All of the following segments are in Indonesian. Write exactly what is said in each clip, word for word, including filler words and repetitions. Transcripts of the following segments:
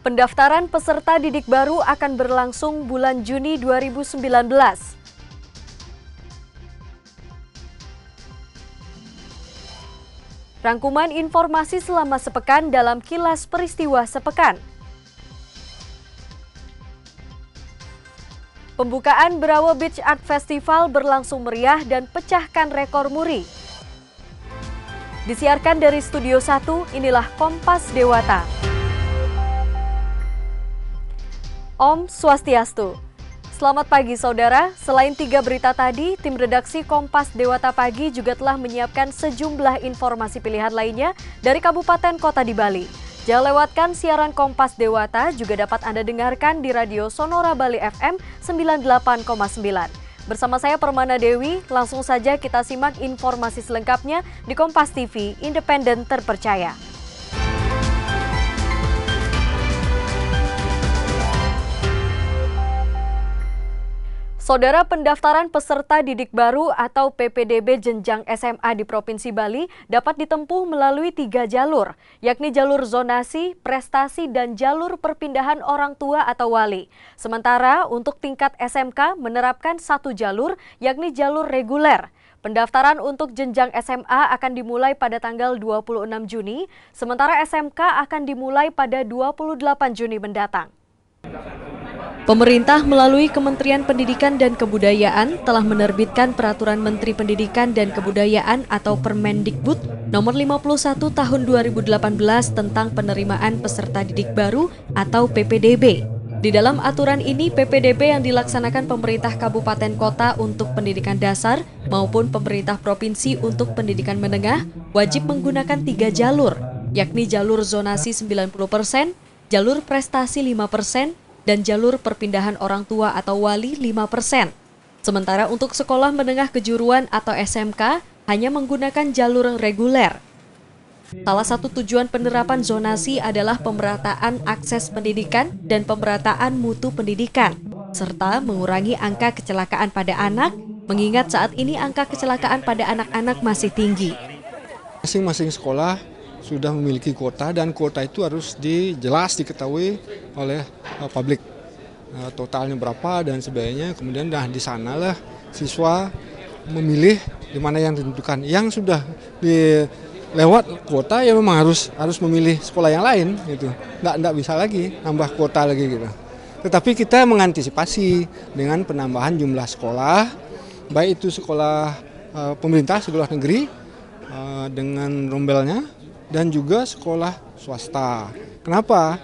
Pendaftaran peserta didik baru akan berlangsung bulan Juni dua ribu sembilan belas. Rangkuman informasi selama sepekan dalam Kilas Peristiwa Sepekan. Pembukaan Berawa Beach Art Festival berlangsung meriah dan pecahkan rekor muri. Disiarkan dari Studio satu, inilah Kompas Dewata. Om Swastiastu. Selamat pagi saudara, selain tiga berita tadi, tim redaksi Kompas Dewata Pagi juga telah menyiapkan sejumlah informasi pilihan lainnya dari kabupaten kota di Bali. Jangan lewatkan siaran Kompas Dewata, juga dapat Anda dengarkan di Radio Sonora Bali F M sembilan puluh delapan koma sembilan. Bersama saya Permana Dewi, langsung saja kita simak informasi selengkapnya di Kompas T V, independen terpercaya. Saudara, pendaftaran peserta didik baru atau P P D B jenjang S M A di Provinsi Bali dapat ditempuh melalui tiga jalur, yakni jalur zonasi, prestasi, dan jalur perpindahan orang tua atau wali. Sementara untuk tingkat S M K menerapkan satu jalur, yakni jalur reguler. Pendaftaran untuk jenjang S M A akan dimulai pada tanggal dua puluh enam Juni, sementara S M K akan dimulai pada dua puluh delapan Juni mendatang. Pemerintah melalui Kementerian Pendidikan dan Kebudayaan telah menerbitkan Peraturan Menteri Pendidikan dan Kebudayaan atau Permendikbud nomor lima puluh satu tahun dua ribu delapan belas tentang penerimaan peserta didik baru atau P P D B. Di dalam aturan ini, P P D B yang dilaksanakan pemerintah kabupaten kota untuk pendidikan dasar maupun pemerintah provinsi untuk pendidikan menengah wajib menggunakan tiga jalur, yakni jalur zonasi sembilan puluh persen, jalur prestasi lima persen, dan jalur perpindahan orang tua atau wali lima persen. Sementara untuk sekolah menengah kejuruan atau S M K hanya menggunakan jalur reguler. Salah satu tujuan penerapan zonasi adalah pemerataan akses pendidikan dan pemerataan mutu pendidikan, serta mengurangi angka kecelakaan pada anak, mengingat saat ini angka kecelakaan pada anak-anak masih tinggi. Masing-masing sekolah sudah memiliki kuota dan kuota itu harus dijelas diketahui oleh uh, publik, uh, totalnya berapa dan sebagainya. Kemudian dah di sanalah siswa memilih di mana yang ditentukan. Yang sudah di lewat kuota ya memang harus harus memilih sekolah yang lain gitu. Nggak nggak bisa lagi nambah kuota lagi gitu. Tetapi kita mengantisipasi dengan penambahan jumlah sekolah, baik itu sekolah uh, pemerintah, sekolah negeri uh, dengan rombelnya, dan juga sekolah swasta. Kenapa?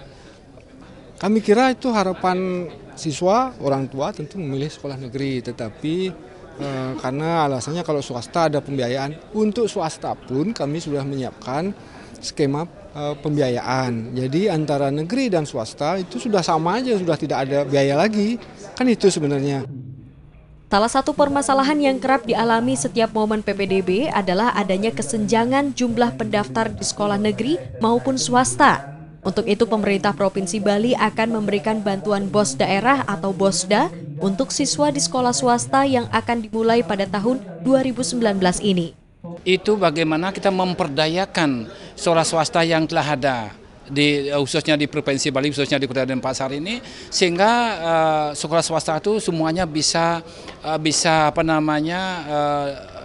Kami kira itu harapan siswa, orang tua tentu memilih sekolah negeri, tetapi eh, karena alasannya kalau swasta ada pembiayaan, untuk swasta pun kami sudah menyiapkan skema eh, pembiayaan. Jadi antara negeri dan swasta itu sudah sama aja, sudah tidak ada biaya lagi. Kan itu sebenarnya. Salah satu permasalahan yang kerap dialami setiap momen P P D B adalah adanya kesenjangan jumlah pendaftar di sekolah negeri maupun swasta. Untuk itu pemerintah Provinsi Bali akan memberikan bantuan bos daerah atau Bosda untuk siswa di sekolah swasta yang akan dimulai pada tahun dua ribu sembilan belas ini. Itu bagaimana kita memperdayakan sekolah swasta yang telah ada. Di, khususnya di Provinsi Bali, khususnya di Kota Denpasar ini, sehingga uh, sekolah swasta itu semuanya bisa uh, bisa apa namanya uh,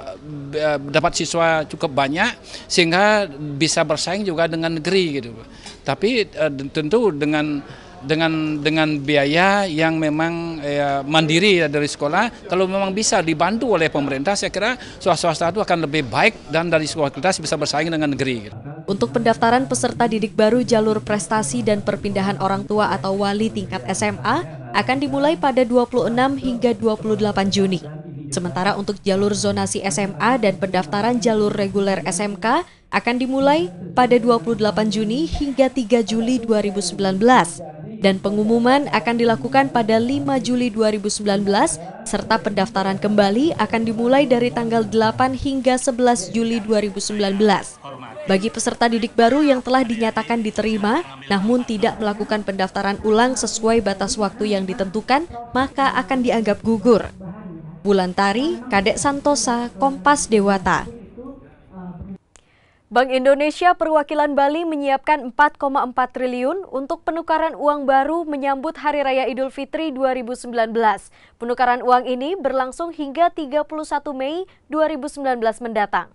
dapat siswa cukup banyak, sehingga bisa bersaing juga dengan negeri gitu. Tapi uh, tentu dengan dengan dengan biaya yang memang ya, mandiri dari sekolah. Kalau memang bisa dibantu oleh pemerintah, saya kira sekolah swasta itu akan lebih baik dan dari sekolah kita bisa bersaing dengan negeri. Untuk pendaftaran peserta didik baru jalur prestasi dan perpindahan orang tua atau wali tingkat S M A akan dimulai pada dua puluh enam hingga dua puluh delapan Juni. Sementara untuk jalur zonasi S M A dan pendaftaran jalur reguler S M K akan dimulai pada dua puluh delapan Juni hingga tiga Juli dua ribu sembilan belas. Dan pengumuman akan dilakukan pada lima Juli dua ribu sembilan belas, serta pendaftaran kembali akan dimulai dari tanggal delapan hingga sebelas Juli dua ribu sembilan belas. Bagi peserta didik baru yang telah dinyatakan diterima, namun tidak melakukan pendaftaran ulang sesuai batas waktu yang ditentukan, maka akan dianggap gugur. Bulantari, Kadek Santosa, Kompas Dewata. Bank Indonesia Perwakilan Bali menyiapkan empat koma empat triliun untuk penukaran uang baru menyambut Hari Raya Idul Fitri dua ribu sembilan belas. Penukaran uang ini berlangsung hingga tiga puluh satu Mei dua ribu sembilan belas mendatang.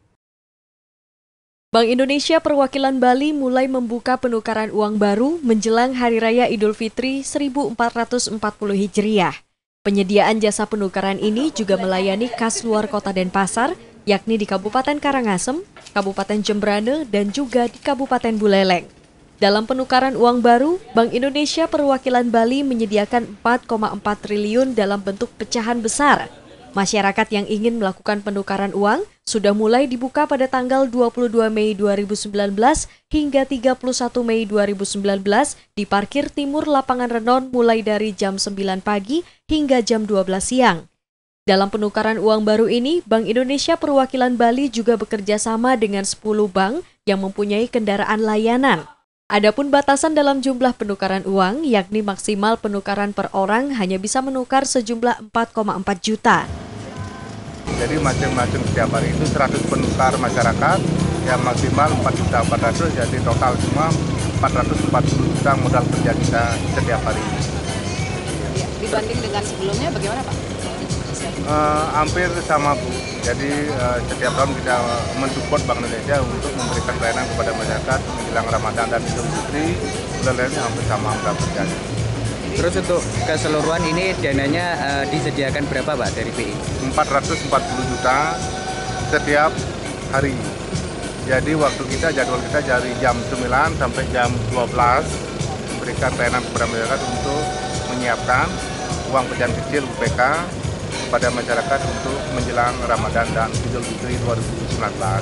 Bank Indonesia Perwakilan Bali mulai membuka penukaran uang baru menjelang Hari Raya Idul Fitri seribu empat ratus empat puluh Hijriah. Penyediaan jasa penukaran ini juga melayani kas luar kota Denpasar, yakni di Kabupaten Karangasem, Kabupaten Jembrane, dan juga di Kabupaten Buleleng. Dalam penukaran uang baru, Bank Indonesia Perwakilan Bali menyediakan empat koma empat triliun dalam bentuk pecahan besar. Masyarakat yang ingin melakukan penukaran uang sudah mulai dibuka pada tanggal dua puluh dua Mei dua ribu sembilan belas hingga tiga puluh satu Mei dua ribu sembilan belas di parkir timur Lapangan Renon mulai dari jam sembilan pagi hingga jam dua belas siang. Dalam penukaran uang baru ini, Bank Indonesia Perwakilan Bali juga bekerja sama dengan sepuluh bank yang mempunyai kendaraan layanan. Adapun batasan dalam jumlah penukaran uang, yakni maksimal penukaran per orang hanya bisa menukar sejumlah empat koma empat juta. Jadi masing-masing setiap hari itu seratus penukar masyarakat yang maksimal empat juta empat ratus, jadi total semua empat ratus empat puluh juta modal kerja kita setiap hari ini. Dibanding dengan sebelumnya bagaimana Pak? Uh, hampir sama Bu, jadi uh, setiap tahun kita mensupport Bank Indonesia untuk memberikan pelayanan kepada masyarakat menjelang Ramadan dan Idul Fitri, lainnya hampir sama modal kerjanya. Terus untuk keseluruhan ini dananya uh, disediakan berapa Pak dari B I? empat ratus empat puluh juta setiap hari. Jadi waktu kita, jadwal kita dari jam sembilan sampai jam dua belas memberikan pelayanan kepada masyarakat untuk menyiapkan uang pecahan kecil U P K pada masyarakat untuk menjelang Ramadan dan Idul Fitri dua ribu sembilan belas.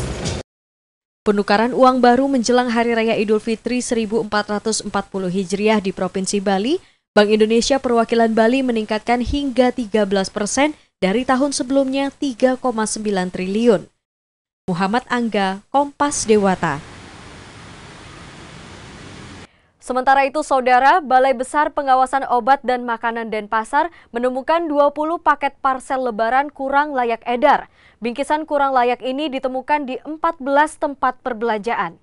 Penukaran uang baru menjelang Hari Raya Idul Fitri seribu empat ratus empat puluh Hijriah di Provinsi Bali, Bank Indonesia Perwakilan Bali meningkatkan hingga tiga belas persen dari tahun sebelumnya tiga koma sembilan triliun. Muhammad Angga, Kompas Dewata. Sementara itu, Saudara, Balai Besar Pengawasan Obat dan Makanan Denpasar menemukan dua puluh paket parsel lebaran kurang layak edar. Bingkisan kurang layak ini ditemukan di empat belas tempat perbelanjaan.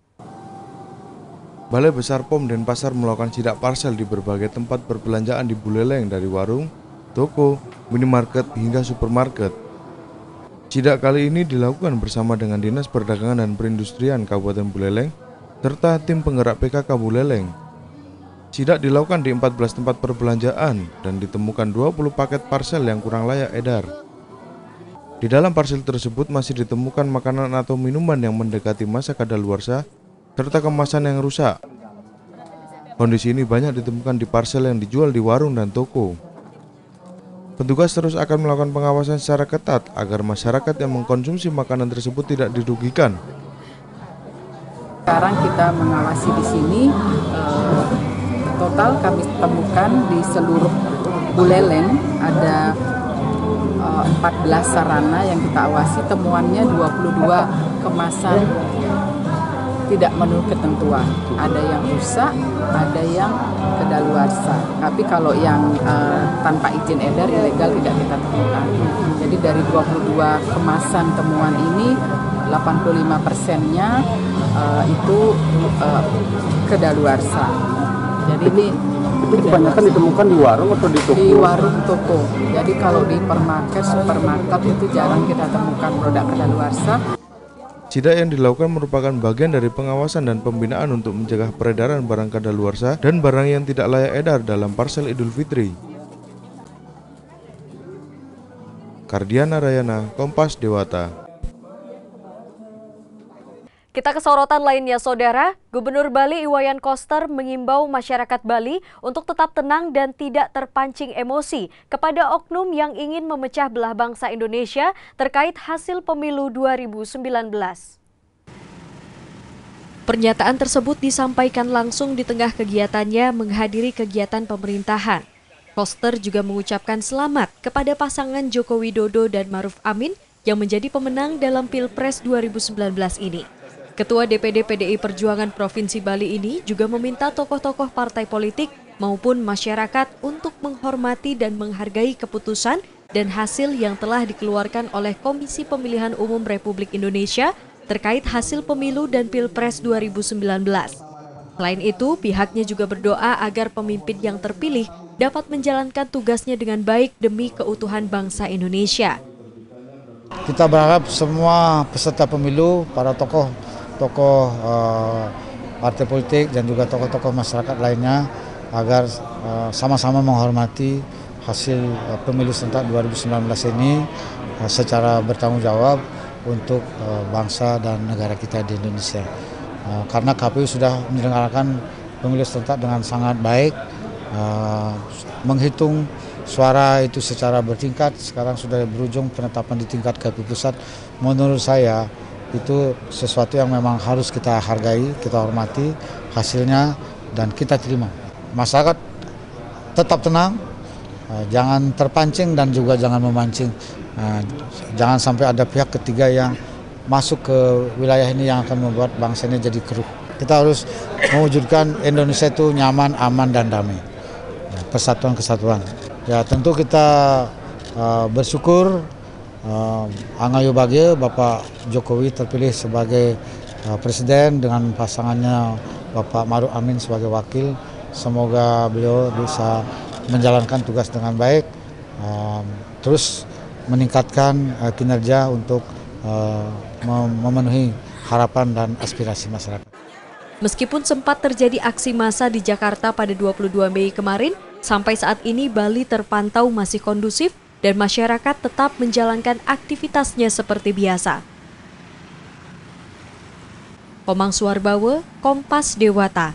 Balai Besar P O M Denpasar melakukan sidak parsel di berbagai tempat perbelanjaan di Buleleng dari warung, toko, minimarket hingga supermarket. Sidak kali ini dilakukan bersama dengan Dinas Perdagangan dan Perindustrian Kabupaten Buleleng serta tim penggerak P K K Buleleng. Sidak dilakukan di empat belas tempat perbelanjaan dan ditemukan dua puluh paket parsel yang kurang layak edar. Di dalam parsel tersebut masih ditemukan makanan atau minuman yang mendekati masa kadaluarsa serta kemasan yang rusak. Kondisi ini banyak ditemukan di parsel yang dijual di warung dan toko. Petugas terus akan melakukan pengawasan secara ketat agar masyarakat yang mengkonsumsi makanan tersebut tidak dirugikan. Sekarang kita mengawasi di sini, eh, total kami temukan di seluruh Buleleng ada eh, empat belas sarana yang kita awasi, temuannya dua puluh dua kemasan tidak menurut ketentuan. Ada yang rusak, ada yang kedaluarsa. Tapi kalau yang eh, tanpa izin edar, ilegal tidak kita temukan. Jadi dari dua puluh dua kemasan temuan ini, delapan puluh lima persennya uh, itu uh, kedaluarsa. Jadi ini itu kebanyakan ditemukan di warung atau di toko? Di warung toko. Jadi kalau di permarket, supermarket itu jarang kita temukan produk kedaluarsa. Sidak yang dilakukan merupakan bagian dari pengawasan dan pembinaan untuk mencegah peredaran barang kadaluarsa dan barang yang tidak layak edar dalam parsel Idul Fitri. Kardiana Rayana, Kompas Dewata. Kita ke sorotan lainnya, Saudara. Gubernur Bali Iwayan Koster mengimbau masyarakat Bali untuk tetap tenang dan tidak terpancing emosi kepada oknum yang ingin memecah belah bangsa Indonesia terkait hasil pemilu dua ribu sembilan belas. Pernyataan tersebut disampaikan langsung di tengah kegiatannya menghadiri kegiatan pemerintahan. Koster juga mengucapkan selamat kepada pasangan Joko Widodo dan Maruf Amin yang menjadi pemenang dalam Pilpres dua ribu sembilan belas ini. Ketua D P D P D I Perjuangan Provinsi Bali ini juga meminta tokoh-tokoh partai politik maupun masyarakat untuk menghormati dan menghargai keputusan dan hasil yang telah dikeluarkan oleh Komisi Pemilihan Umum Republik Indonesia terkait hasil pemilu dan Pilpres dua ribu sembilan belas. Selain itu, pihaknya juga berdoa agar pemimpin yang terpilih dapat menjalankan tugasnya dengan baik demi keutuhan bangsa Indonesia. Kita berharap semua peserta pemilu, para tokoh tokoh uh, partai politik dan juga tokoh-tokoh masyarakat lainnya agar sama-sama uh, menghormati hasil uh, pemilu serentak dua ribu sembilan belas ini uh, secara bertanggung jawab untuk uh, bangsa dan negara kita di Indonesia. Uh, karena K P U sudah menyelenggarakan pemilu serentak dengan sangat baik, uh, menghitung suara itu secara bertingkat, sekarang sudah berujung penetapan di tingkat K P U pusat. Menurut saya itu sesuatu yang memang harus kita hargai, kita hormati hasilnya dan kita terima. Masyarakat tetap tenang, jangan terpancing dan juga jangan memancing. Jangan sampai ada pihak ketiga yang masuk ke wilayah ini yang akan membuat bangsa ini jadi keruh. Kita harus mewujudkan Indonesia itu nyaman, aman dan damai. Persatuan kesatuan. Ya tentu kita uh, bersyukur Uh, Angayu Bagye, Bapak Jokowi terpilih sebagai uh, presiden dengan pasangannya Bapak Maruf Amin sebagai wakil. Semoga beliau bisa menjalankan tugas dengan baik, uh, terus meningkatkan uh, kinerja untuk uh, memenuhi harapan dan aspirasi masyarakat. Meskipun sempat terjadi aksi massa di Jakarta pada dua puluh dua Mei kemarin, sampai saat ini Bali terpantau masih kondusif dan masyarakat tetap menjalankan aktivitasnya seperti biasa. Komang Suarbawe, Kompas Dewata.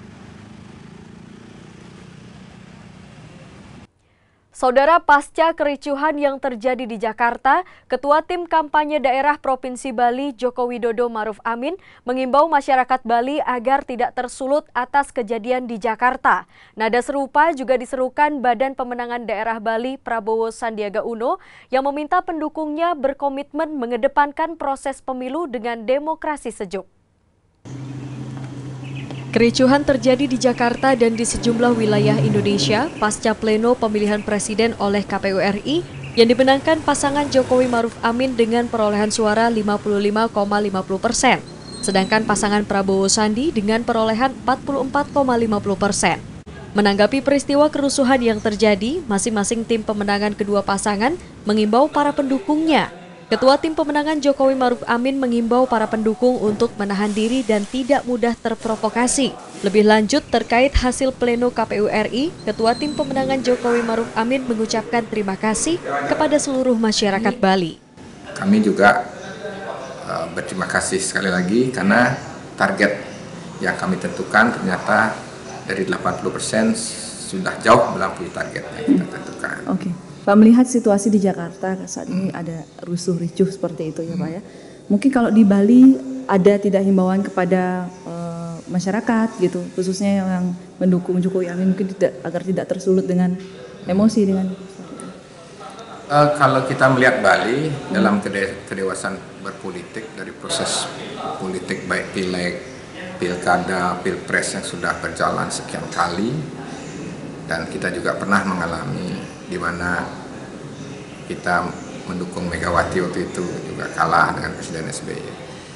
Saudara, pasca kericuhan yang terjadi di Jakarta, Ketua Tim Kampanye Daerah Provinsi Bali Joko Widodo Maruf Amin mengimbau masyarakat Bali agar tidak tersulut atas kejadian di Jakarta. Nada serupa juga diserukan Badan Pemenangan Daerah Bali Prabowo Sandiaga Uno yang meminta pendukungnya berkomitmen mengedepankan proses pemilu dengan demokrasi sejuk. Kericuhan terjadi di Jakarta dan di sejumlah wilayah Indonesia pasca pleno pemilihan presiden oleh K P U R I yang dimenangkan pasangan Jokowi Maruf Amin dengan perolehan suara lima puluh lima koma lima puluh persen, sedangkan pasangan Prabowo Sandi dengan perolehan empat puluh empat koma lima puluh persen. Menanggapi peristiwa kerusuhan yang terjadi, masing-masing tim pemenangan kedua pasangan mengimbau para pendukungnya. Ketua Tim Pemenangan Jokowi Maruf Amin mengimbau para pendukung untuk menahan diri dan tidak mudah terprovokasi. Lebih lanjut terkait hasil pleno K P U R I, Ketua Tim Pemenangan Jokowi Maruf Amin mengucapkan terima kasih kepada seluruh masyarakat Bali. Kami juga uh, berterima kasih sekali lagi karena target yang kami tentukan ternyata dari delapan puluh persen sudah jauh melampaui target yang kita tentukan. Oke. Okay. Pak, melihat situasi di Jakarta saat ini ada rusuh ricuh seperti itu ya Pak ya. Mungkin kalau di Bali ada tidak himbauan kepada uh, masyarakat gitu, khususnya yang mendukung Jokowi Amin mungkin tidak agar tidak tersulut dengan emosi dengan. Uh, kalau kita melihat Bali hmm. dalam kede kedewasaan berpolitik dari proses politik baik pileg, pilkada, pilpres yang sudah berjalan sekian kali dan kita juga pernah mengalami di mana kita mendukung Megawati waktu itu juga kalah dengan Presiden S B Y.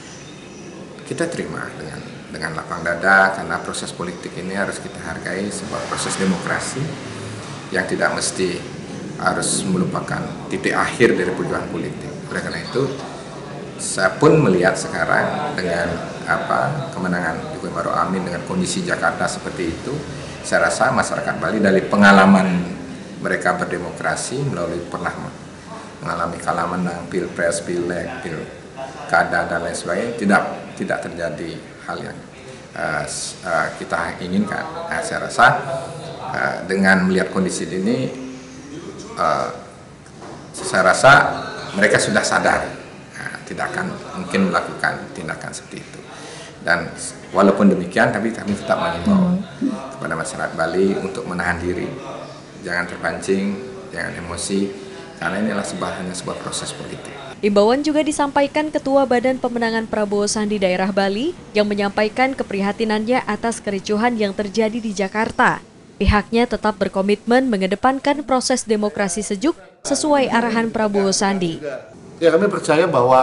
Kita terima dengan dengan lapang dada karena proses politik ini harus kita hargai sebuah proses demokrasi yang tidak mesti harus melupakan titik akhir dari perjuangan politik. Oleh karena itu, saya pun melihat sekarang dengan apa kemenangan Jokowi Maruf Amin dengan kondisi Jakarta seperti itu, saya rasa masyarakat Bali dari pengalaman mereka berdemokrasi melalui pernah mengalami kalah menang pilpres, pileg, pilkada dan lain sebagainya, tidak tidak terjadi hal yang uh, uh, kita inginkan. Nah, saya rasa uh, dengan melihat kondisi ini, uh, saya rasa mereka sudah sadar uh, tidak akan mungkin melakukan tindakan seperti itu. Dan walaupun demikian, tapi kami tetap mengimbau kepada masyarakat Bali untuk menahan diri. Jangan terpancing, jangan emosi, karena inilah sebuah, hanya sebuah proses politik. Imbauan juga disampaikan Ketua Badan Pemenangan Prabowo Sandi Daerah Bali yang menyampaikan keprihatinannya atas kericuhan yang terjadi di Jakarta. Pihaknya tetap berkomitmen mengedepankan proses demokrasi sejuk sesuai arahan Prabowo Sandi. Ya, kami percaya bahwa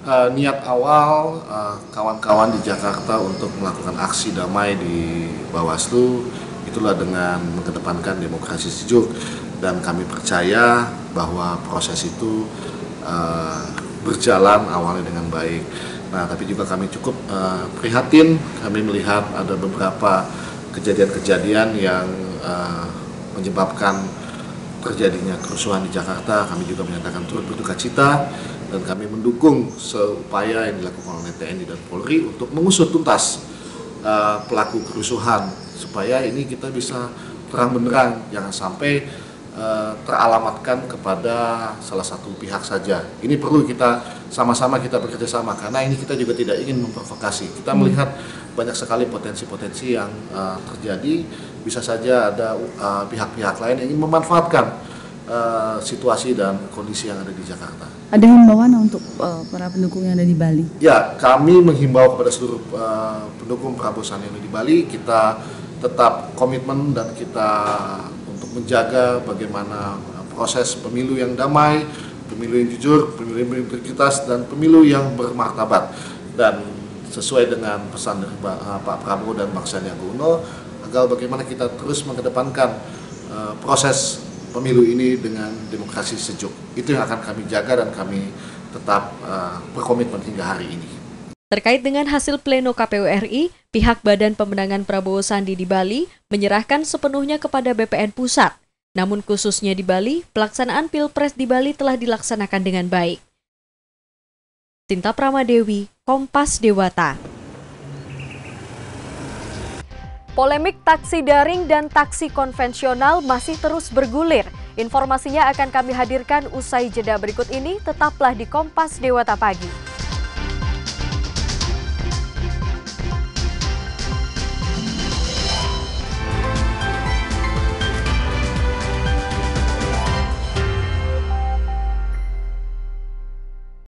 uh, niat awal kawan-kawan uh, di Jakarta untuk melakukan aksi damai di Bawaslu itulah dengan mengedepankan demokrasi sejuk, dan kami percaya bahwa proses itu uh, berjalan awalnya dengan baik. Nah, tapi juga kami cukup uh, prihatin, kami melihat ada beberapa kejadian-kejadian yang uh, menyebabkan terjadinya kerusuhan di Jakarta. Kami juga menyatakan turut berduka cita, dan kami mendukung seupaya yang dilakukan oleh T N I dan Polri untuk mengusut tuntas uh, pelaku kerusuhan, supaya ini kita bisa terang benderang, jangan sampai uh, teralamatkan kepada salah satu pihak saja. Ini perlu kita sama-sama kita bekerja sama, karena ini kita juga tidak ingin memprovokasi. Kita melihat banyak sekali potensi-potensi yang uh, terjadi. Bisa saja ada pihak-pihak uh, lain yang ingin memanfaatkan uh, situasi dan kondisi yang ada di Jakarta. Ada himbauan untuk uh, para pendukung yang ada di Bali? Ya, kami menghimbau kepada seluruh uh, pendukung Prabowo Sandi yang ada di Bali, kita tetap komitmen dan kita untuk menjaga bagaimana proses pemilu yang damai, pemilu yang jujur, pemilu yang berintegritas, dan pemilu yang bermartabat. Dan sesuai dengan pesan dari Pak Prabowo dan Bang Sandiaga Uno, agar bagaimana kita terus mengedepankan uh, proses pemilu ini dengan demokrasi sejuk. Itu yang akan kami jaga dan kami tetap uh, berkomitmen hingga hari ini. Terkait dengan hasil pleno K P U R I, pihak Badan Pemenangan Prabowo Sandi di Bali menyerahkan sepenuhnya kepada B P N Pusat. Namun khususnya di Bali, pelaksanaan Pilpres di Bali telah dilaksanakan dengan baik. Sinta Pramadewi, Kompas Dewata. Polemik taksi daring dan taksi konvensional masih terus bergulir. Informasinya akan kami hadirkan usai jeda berikut ini. Tetaplah di Kompas Dewata Pagi.